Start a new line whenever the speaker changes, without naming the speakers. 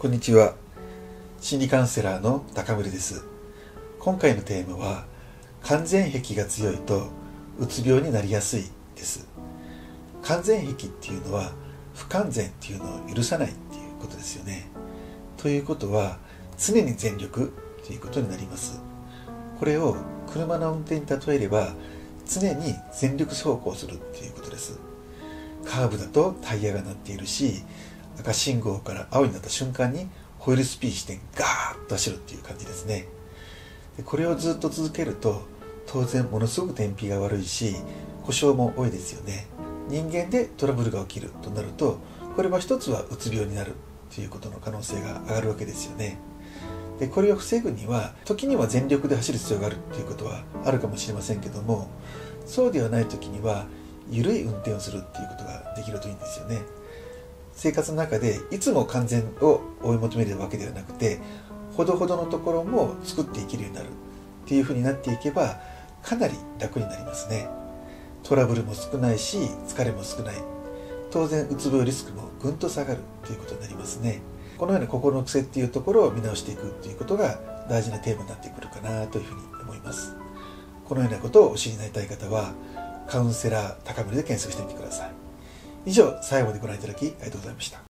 こんにちは。心理カウンセラーの高森です。今回のテーマは、完全癖が強いとうつ病になりやすいです。完全癖っていうのは不完全っていうのを許さないっていうことですよね。ということは常に全力ということになります。これを車の運転に例えれば、常に全力走行するっていうことです。カーブだとタイヤが鳴っているし、赤信号から青になった瞬間にホイールスピンしてガーッと走るっていう感じですね。でこれをずっと続けると当然ものすごく燃費が悪いし故障も多いですよね。人間でトラブルが起きるとなると、これは一つはうつ病になるということの可能性が上がるわけですよね。でこれを防ぐには時には全力で走る必要があるということはあるかもしれませんけども、そうではない時には緩い運転をするっていうことができるといいんですよね。生活の中でいつも完全を追い求めるわけではなくて、ほどほどのところも作っていけるようになるっていうふうになっていけばかなり楽になりますね。トラブルも少ないし疲れも少ない、当然うつ病リスクもぐんと下がるということになりますね。このような心の癖っていうところを見直していくということが大事なテーマになってくるかなというふうに思います。このようなことをお知りになりたい方はカウンセラー高森で検索してみてください。以上、最後までご覧いただきありがとうございました。